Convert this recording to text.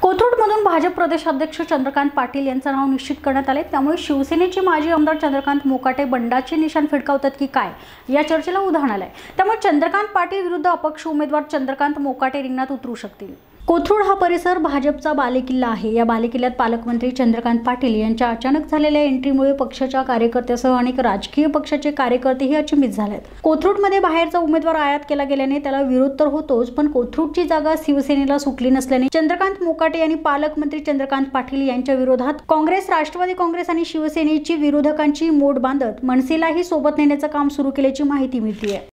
कोथरूडमधून भाजप प्रदेशाध्यक्ष चंद्रकांत पाटील यांचं नाव निश्चित करण्यात आले। त्यामुळे शिवसेनेचे माजी आमदार चंद्रकांत मोकाटे बंडाचे निशाण फिरकावतात की काय या चर्चेला उधाण आलंय। त्यामुळे चंद्रकांत पाटील विरुद्ध अपक्ष उमेदवार चंद्रकांत मोकाटे रिंगणात उतरू शकतील। कोथरूड हा परिसर भाजपचा बालेकिल्ला आहे। या बालेकिल्ल्यात पालकमंत्री चंद्रकांत पाटील यांच्या अचानक झालेल्या एंट्रीमुळे पक्षाच्या कार्यकर्त्यांसह अनेक राजकीय पक्षाचे कार्यकर्तेही अचंबित झालेत। कोथरूडमध्ये बाहेरचा उमेदवार आयात केला गेल्याने त्याला विरोध तर होतोच, पण कोथरूडची जागा शिवसेनेला सुटली नसल्याने चंद्रकांत मोकाटे यांनी पालकमंत्री चंद्रकांत पाटील यांच्या विरोधात काँग्रेस, राष्ट्रवादी काँग्रेस आणि शिवसेनेची विरोधकांची मोड बांधत मनसेलाही सोबत नेण्याचं काम सुरू केल्याची माहिती मिळते।